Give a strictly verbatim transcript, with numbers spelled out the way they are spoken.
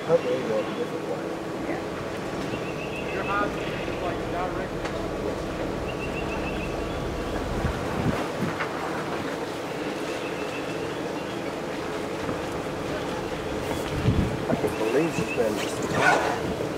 Hopefully it'll go a different way. Yeah. Your high speed is like directly. I can't believe it's been just